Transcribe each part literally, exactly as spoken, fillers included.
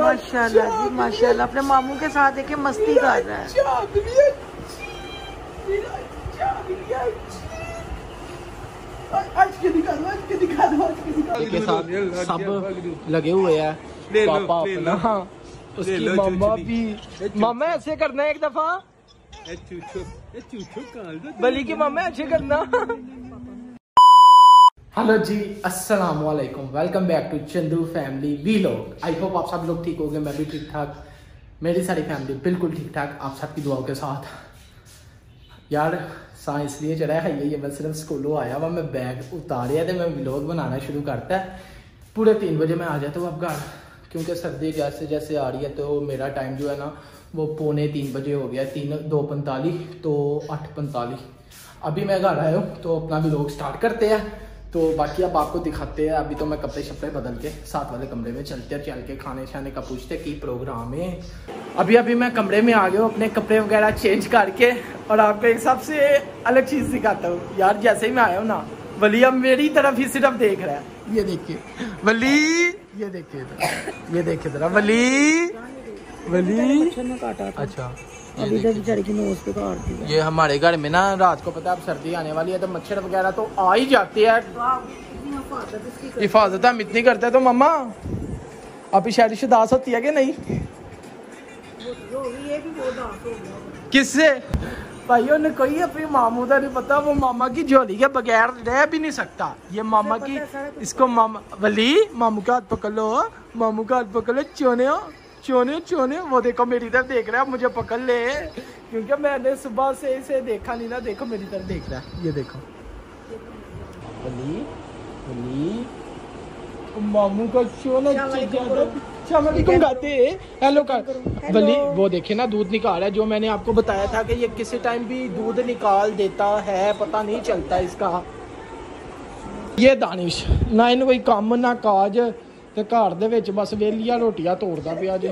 माशाल्लाह जी माशाल्लाह, अपने मामू के साथ एक मस्ती कर रहा है। के साथ सब लगे हुए हैं, पापा अपना, उसकी मामा भी। मामा ऐसे करना है एक दफा, बली की मामा ऐसे करना। हेलो जी, अस्सलाम वालेकुम, welcome back to Chandu family vlog. I hope आप सब लोग ठीक होंगे, मैं भी ठीक ठाक, मेरी सारी फैमिली बिल्कुल ठीक ठाक, आप सबकी दुआओं के साथ। यार सा इसलिए चढ़ा है ये, मैं सिर्फ स्कूलों आया हुआ, मैं बैग उतारिया तो मैं व्लॉग बनाना शुरू करता है। पूरे तीन बजे मैं आ जाता हूँ अब घर, क्योंकि सर्दी जैसे जैसे आ रही है तो मेरा टाइम जो है ना वो पौने तीन बजे हो गया, तीन दो पैंतालीस तो आठ पैंतालीस अभी मैं घर आया हूँ, तो अपना व्लॉग स्टार्ट करते हैं। तो बाकी अब आपको दिखाते हैं। अभी तो मैं कपड़े शपड़े बदल के साथ वाले कमरे में चलते हैं, चल के खाने शाने का पूछते की प्रोग्राम है। अभी अभी मैं कमरे में आ गया हूँ अपने कपड़े वगैरह चेंज करके, और आपको एक सबसे अलग चीज़ दिखाता हूँ यार। जैसे ही मैं आया हूँ ना, वली अब मेरी तरफ ही सिर्फ देख रहा है। ये देखिए वली, ये देखिए ये देखिए जरा वली वली अच्छा अभी तो बेचारे की नोज पे काट दिया। ये हमारे घर में ना रात को पता है अब सर्दी आने वाली है तो मच्छर वगैरह तो आ ही जाते हैं। हिफाजत हम इतनी करते हैं तो मम्मा अभी शायद शुदास होती है कि नहीं? किससे भाई? उन्हें कोई अपनी मामू का नहीं पता, वो मामा की झोली के बगैर रह भी नहीं सकता। ये मामा की, इसको मामा वली मामू का हाथ पकड़ लो, मामू का हाथ पकड़ लो, चोने हो चोने चोने। वो देखो मेरी तरफ देख रहा है, मुझे पकड़ ले, क्योंकि मैंने सुबह से इसे देखा नहीं ना। देखो मेरी तरफ देख रहा है, ये देखो वली वली मामू का चोना गाते। हेलो का वली, वो देखे ना दूध निकाल रहा है, जो मैंने आपको बताया था कि ये किसी टाइम भी दूध निकाल देता है, पता नहीं चलता इसका। ये दानिश ना इन कोई काम ना काज, ते घर दे विच बस वेलियां रोटियां तोड़दा पिया जे।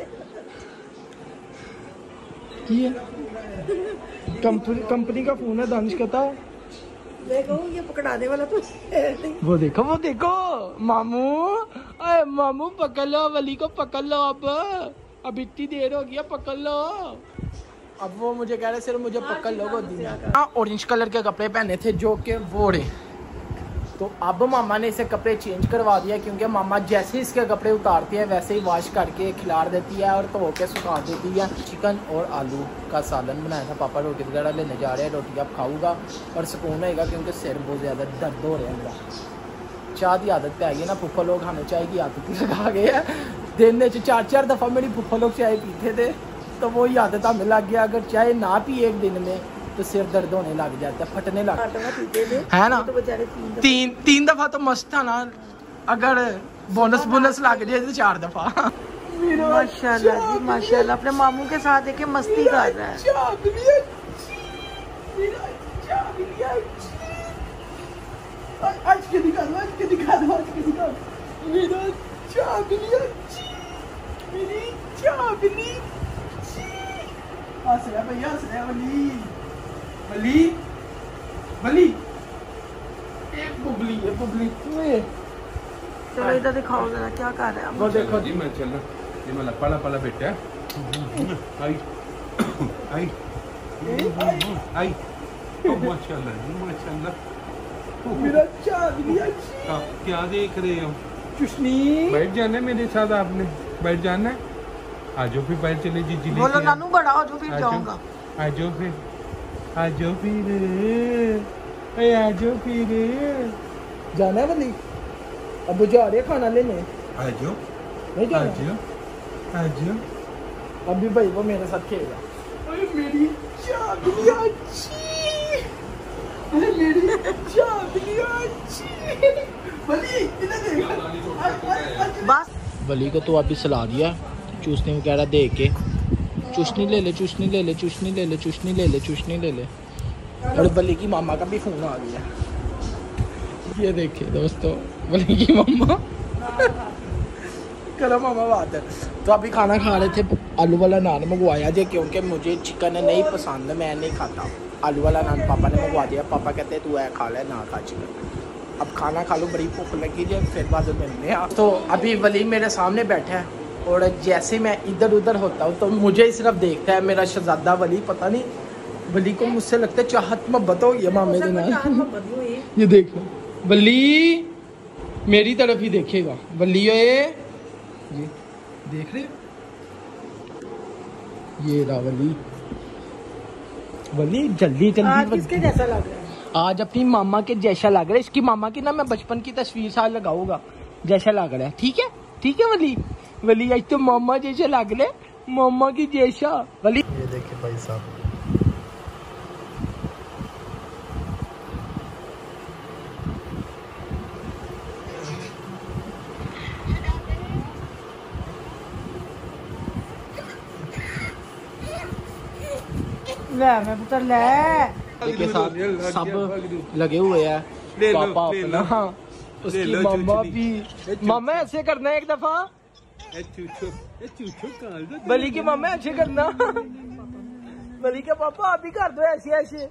की है? कंपनी कंपनी का फोन है, दानिश कहता देखो ये पकड़ाने वाला तो वो देखो वो देखो मामू, अरे मामू पकड़ लो वली को, पकड़ लो। अब अब इतनी देर हो गया, पकड़ लो। अब वो मुझे कह रहे सिर्फ मुझे पकड़ लो गोदी में। हाँ ऑरेंज कलर के कपड़े पहने थे जो कि वो रहे, तो अब मामा ने इसे कपड़े चेंज करवा दिया, क्योंकि मामा जैसे ही इसके कपड़े उतारती है वैसे ही वॉश करके खिलार देती है और धो के सुखा देती है। चिकन और आलू का सालन बनाया था, पापा रोटी वगैरह लेने जा रहे हैं, रोटी अब खाऊंगा और सुकून होगा, क्योंकि सिर बहुत ज़्यादा दर्द हो रहा है मेरा। चाह की आदत पे आ गई ना, फुफ्फा लोग हमें चाय की आदत ही लगा गए हैं। दिन में चार चार दफ़ा मेरी फुफ्फा लोग चाय पीते थे, तो वो आदत हमें लग गया। अगर चाय ना पिए एक दिन में तो सिर दर्द होने लग जाता है, फटने लग है ना। तो तीन तीन दफा तो मस्त था ना, अगर बोनस बोनस लग जाए तो चार दफा। माशाल्लाह जी माशाल्लाह, अपने मामू के साथ एक मस्ती कर रहा है। बली बली एक बुबली है, बुबली चलो इधर दिखाओ जरा क्या कर रहा है। वो देखो जी मैं चल ये मैं पला पला बेटा आई आई आई ओ माशाल्लाह माशाल्लाह मेरा चांदनी। क्या देख रहे हो? चुस्नी बैठ जाना है मेरे साथ, आपने बैठ जाना है। आज फिर बैठ चले जी जिले बोलो नानू बड़ा हो जो फिर जाऊंगा। आज फिर आज फिर आज फिर जाना है बली, अब जा रहे खाना लेने। आज नहीं जाना आज अभी भाई वो मेरे साथ खेलेगा। अरे मेरी चांदनी अच्छी, अरे मेरी चांदनी अच्छी बली, इधर देख बस। बली को तो अभी सला दिया, चूसनी वगैरह दे के, चुशनी ले ले चुशनी ले ले चुशनी ले ले चुशनी ले ले चुशनी ले ले। और बली की मामा का भी फोन आ गया, ये देखिए दोस्तों बली की मामा। करो मामा बात है। तो अभी खाना खा रहे थे, आलू वाला नान मंगवाया जे, क्योंकि मुझे चिकन नहीं पसंद, मैं नहीं खाता आलू वाला नान। पापा ने मंगवा दिया, पापा कहते तू ऐ खा ले, ना खा चिकन। अब खाना खा लो, बड़ी भूख लगी है, फिर बाद में मिलने। तो अभी वली मेरे सामने बैठा है और जैसे मैं इधर उधर होता हूँ तो मुझे सिर्फ देखता है मेरा शहजादा वली। पता नहीं वली को मुझसे लगता है चाहत मोहब्बत हो गई है मामे के नाल। ये देखो वली मेरी तरफ ही देखेगा। वली ये देख रहे ये रहा वली। वली जल्दी जल्दी आज किसके जैसा लग रहा है? आज अपनी मामा के जैसा लग रहा है। इसकी मामा की ना मैं बचपन की तस्वीर साथ लगाऊंगा जैसा लग रहा है। ठीक है ठीक है वली। वली आज तो मामा जैसा लग रहा है, मामा की जैसा। वली ये देखिए भाई साहब, ले मैं पुत्र ले के साथ सब लगे हुए हैं। पापा अपना, उसकी मामा भी। मामा ऐसे करना है एक दफा। बली की मामा ऐसे करना। बली के पापा आप भी कर दो ऐसे ऐसे।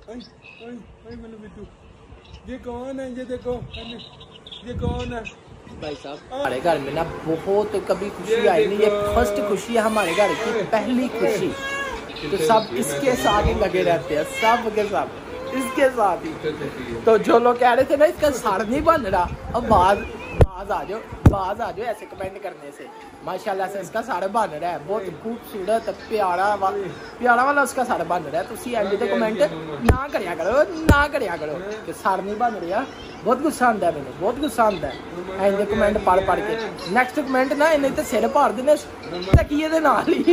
ये कौन है? ये देखो ये कौन है? भाई साहब हमारे घर में ना बहुत कभी खुशी आई नहीं। ये फर्स्ट खुशी है हमारे घर की, पहली खुशी। तो सब इसके साथ ही लगे रहते हैं, सब के सब इसके साथ ही। तो जो लोग कह रहे थे ना इसका सड़ नहीं बन रहा, अब बाज बाज आ जाओ, बाज आ जाओ ऐसे कमेंट करने से। माशाल्लाह से इसका सड़ बन रहा है, बहुत खूबसूरत प्यारा वा, प्यारा वाला उसका सड़ बन रहा है। तुसी एंड ते कमेंट ना करया करो, ना करया करो कि सड़ नहीं बन रहा। बहुत गुस्सा आता है मैंने, बहुत गुस्सा आता है एंड कमेंट पढ़ पढ़ के। नेक्स्ट कमेंट ना इन्हें तो सिर पाड़ देने तकिए दे नाल ही।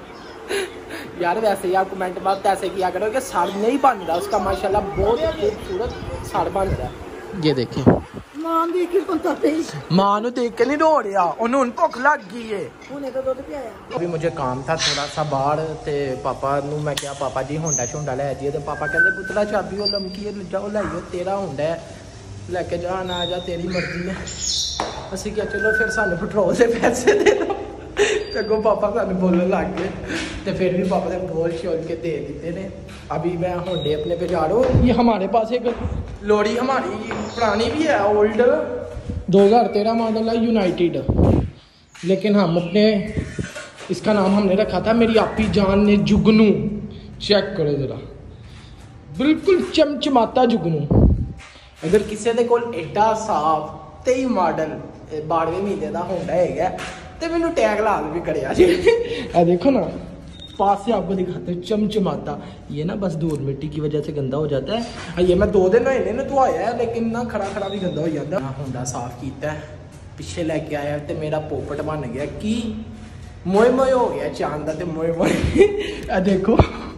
यार वैसे यार कमेंट मत ऐसे किया करो कि सड़ नहीं बन रहा उसका। माशाल्लाह बहुत खूबसूरत सड़ बन रहा है। ये देखिए मां देख के कौन ताते मां नु देख के नहीं रो रहा, उन्हें उन भुख लग गई है। हुने तो दूध पियाया। अभी मुझे काम था थोड़ा सा बाहर, ते पापा नु मैं क्या पापा जी होंडा शोंडा ले आइए। तो पापा कहते पुत्रा चाबी वो लमकी है जाओ लाइयो, तेरा होंडा है लेके जा, ना जा तेरी मर्जी है। असि क्या चलो फिर सानू पेट्रोल से पैसे दे दो। तो पापा सानू बोलने लग गए, तो फिर भी पापा ने बोल शोल के दे देते ने। अभी मैं होंडे अपने पे जा रहा हूँ। ये हमारे पास एक लोरी हमारी पुरानी भी है, ओल्ड दो हज़ार तेरह मॉडल है, यूनाइटेड। लेकिन हम अपने इसका नाम हमने रखा था मेरी आपी जान ने जुगनू। चेक करो जरा, बिल्कुल चमचमाता जुगनू। अगर किसी के कोल एडा साफ तेई मॉडल बारहवें महीने का होंडा है तो मैंने टैग लाल भी कर देखो ना, पास से आपको दिखाते हैं चमचमाता। ये ना बस धूल मिट्टी की वजह से गंदा हो जाता है। ये मैं दो दिन नए ने तो आया है, लेकिन ना खड़ा खड़ा भी गंदा हो जाता है। होंडा साफ किया है, पिछे लेके आया तो मेरा पोपट बन गया कि मोए मोए हो गया चांद का। मोए मोए देखो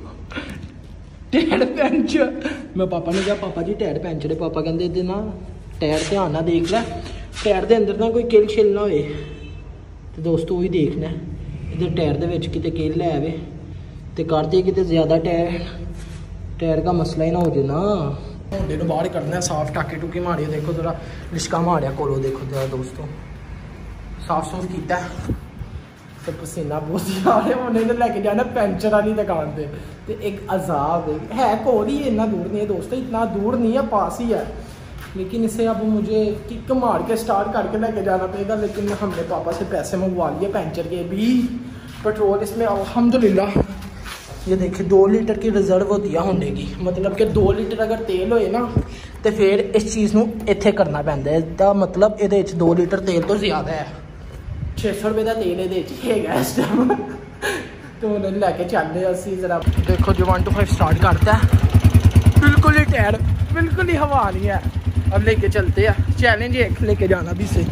टायर पैंचर। मैं पापा ने कहा पापा जी टायर पैंचर है। पापा कहते ना टायर ध्यान ना देख लै, टायर के अंदर ना कोई किल छिल ना हो। तो दोस्तों वही देखना इधर टायर के विच किते किल लै आवे तो कर दे किते ज़्यादा टायर टायर का मसला ही ना हो जाए ना। होंडे को बाहर करना साफ, टाके टूके मारिए। देखो जरा लिशका मारिया कोलो, देखो जरा दोस्तों साफ सूफ किया। तो पसीना बहुत ही आ रहा है। उन्हें तो लेके जाना पैंचर वाली दुकान पे, तो एक अजाब है कोल ही, इतना दूर नहीं है दोस्तों, इतना दूर नहीं है, पास ही है। लेकिन इसे अब मुझे किक मार के स्टार्ट करके लेके जाना पड़ेगा। लेकिन हमने पापा से पैसे मंगवा लिए पैंचर के भी। पेट्रोल इसमें अल्हम्दुलिल्लाह ये देखिए दो लीटर की रिजर्व होती है होंडे की। मतलब कि दो लीटर अगर तेल होए ना तो फिर इस चीज़ को इत्थे करना पैंदा है। इसका मतलब ये दो लीटर तेल तो ज़्यादा है। छे सौ रुपये का तेल ये इस टाइम। तो उन्हें लैके चलते असी जरा देखो जो वन टू फाइव स्टार्ट करता है, बिल्कुल ही टायर बिल्कुल ही हवा नहीं है। अब लेके चलते हैं, चैलेंज एक लेके जाना भी से।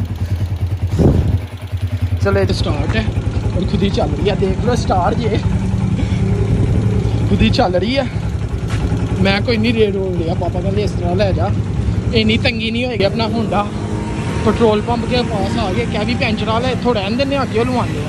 चलो ये स्टार्ट है और खुद ही चल रही है, देख लो स्टार्ट ये खुद ही चल रही है। मैं कोई नहीं रेड रोल लिया, पापा कहते इस तरह ले जा, इन्नी तंगी नहीं होएगी। अपना होंडा पेट्रोल पंप के पास आ गया, क्या भी पैंचर वाला इतों रहन देने अगे लुआने।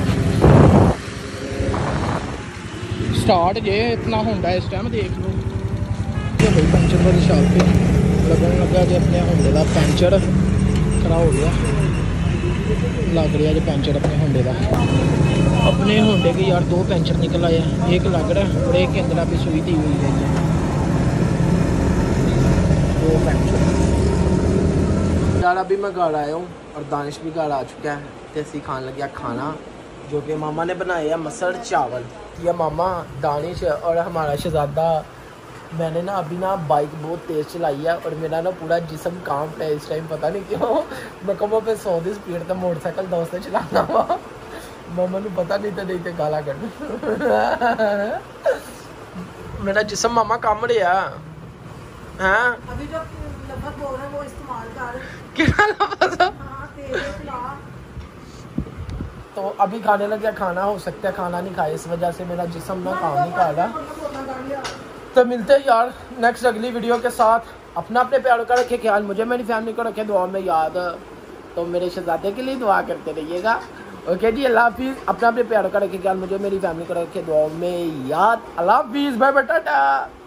स्टार्ट जे अपना होंडा इस टाइम देख लो। भाई पैंचर वाली शॉप पे लगन लगा जो अपने होंडे का पैंचर खरा हो गया, लग रहा जो पैंचर अपने होंडे का। अपने होंडे के यार दो पैंचर निकल आए, एक लग रहा है और एक के अंदर अभी सुई दी हुई है। दो पैंचर यार। अभी मैं घर आया हूँ और दानिश भी घर आ चुका है, तो असी खान लगे खाना। जो कि मामा ने बनाए हैं मसर चावल। ये मामा दानिश और हमारा शहजादा। मैंने ना अभी ना बाइक बहुत तेज़ चलाई है और मेरा ना पूरा जिस्म कांप है इस टाइम, पता नहीं क्यों। मैं कमों पे सौ दी स्पीड तो मोटरसाइकिल दोस्त चलाना हुआ। मामा ने पता नहीं था, नहीं थे गाला कर। मेरा जिस्म मामा काम रहा है। अभी जो लफ्ज़ बोल रहे हैं वो इस्तेमाल कर। क्या लफ्ज़? हाँ, तेज़ चला। तो अभी खाने लग गया खाना, हो सकता है खाना नहीं खाए, इस वजह से मेरा जिस्म ना काम नहीं कर रहा। तो मिलते हैं यार नेक्स्ट अगली वीडियो के साथ। अपना अपने प्यारों का रखे ख्याल, मुझे मेरी फैमिली को रखे दुआ में याद। तो मेरे शहजादे के लिए दुआ करते रहिएगा। ओके जी, अल्लाह हाफिज़। अपना अपने प्यारों का रखे ख्याल, मुझे मेरी फैमिली को रखे दुआ में याद। अल्लाह हाफिज़, बाय बाय, टाटा।